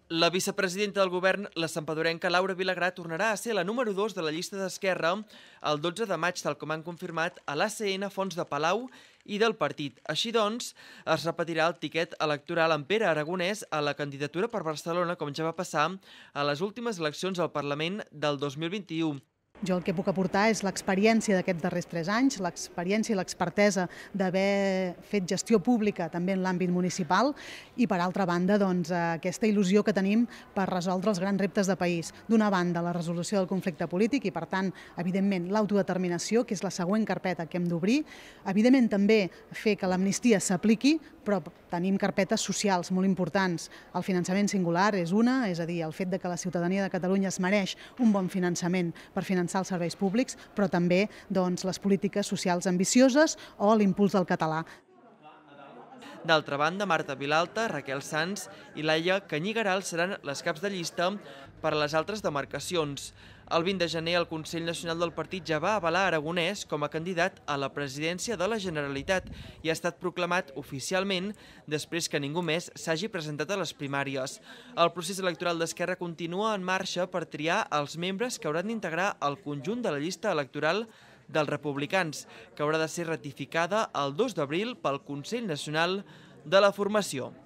La vicepresidenta del govern, la santpedorenca Laura Vilagrà, tornarà a ser la número 2 de la llista d'Esquerra el 12 de maig, tal com han confirmat a l'ACN Fonts de Palau i del partit. Així doncs, es repetirà el tiquet electoral en Pere Aragonès a la candidatura per Barcelona, com ja va passar a les últimes eleccions al Parlament del 2021. Jo el que puc aportar és l'experiència d'aquests darrers 3 anys, l'experiència i l'expertesa d'haver fet gestió pública també en l'àmbit municipal i, per altra banda, aquesta il·lusió que tenim per resoldre els grans reptes de país. D'una banda, la resolució del conflicte polític i, per tant, evidentment, l'autodeterminació, que és la següent carpeta que hem d'obrir. Evidentment, també fer que l'amnistia s'apliqui, però tenim carpetes socials molt importants. El finançament singular és una, és a dir, el fet que la ciutadania de Catalunya es mereix un bon finançament per finançar els serveis públics, però també les polítiques socials ambicioses o l'impuls del català. D'altra banda, Marta Vilalta, Raquel Sans i Laia Canyigaral seran les caps de llista per a les altres demarcacions. El 20 de gener, el Consell Nacional del Partit ja va avalar Aragonès com a candidat a la presidència de la Generalitat i ha estat proclamat oficialment després que ningú més s'hagi presentat a les primàries. El procés electoral d'Esquerra continua en marxa per triar els membres que hauran d'integrar el conjunt de la llista electoral dels republicans, que haurà de ser ratificada el 2 d'abril pel Consell Nacional de la Formació.